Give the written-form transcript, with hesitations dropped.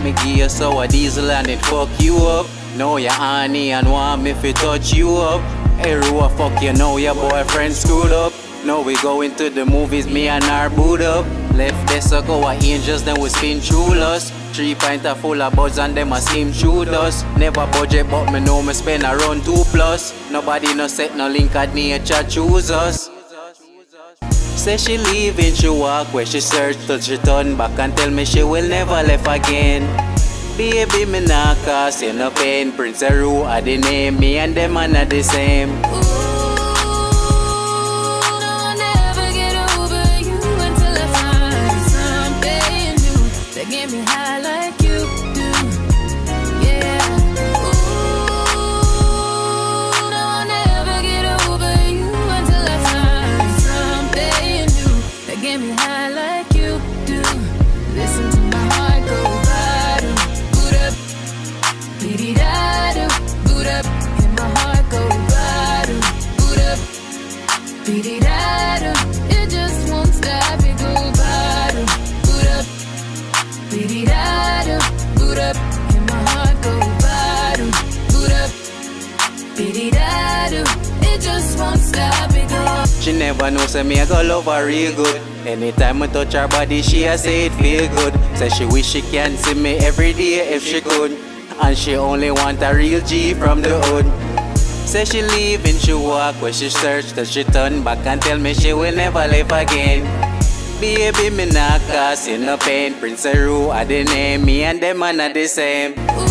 me give you sour diesel and it fuck you up. Now you're honey and want me fi touch you up. Everyone fuck you know your boyfriend screwed up. Now we going to the movies, me and her boot up. Left the circle our angels, then we spin through us. 3 pints full of buds and them a slim through us. Never budget but me know me spend around 2+. Nobody no set no link at nature choose us. Say she leaving, she walk where she search till she turn back and tell me she will never left again. Baby, me nah cause you no pain. Prince Aru are the name, me and them are not the same. Get me high like you do, yeah. Ooh, no, I'll never get over you until I find something new that get me high like you do. Listen to my heart go bottom, boot up, dee da do, boot up, and my heart go bottom, boot up, dee da do. It just won't stop, it go bottom, boot up. Biddy-da-do, boot up, and my heart go bottom, boot up, biddy-da-do, it just won't stop, it go. She never know say me I go love her real good. Anytime I touch her body she a say it feel good. Say she wish she can see me every day if she could. And she only want a real G from the hood. Say she leaving, she walk where she search till she turn back and tell me she will never live again. Baby, me nah cause you no pain. Prince Aru are the name, me and them are not the same.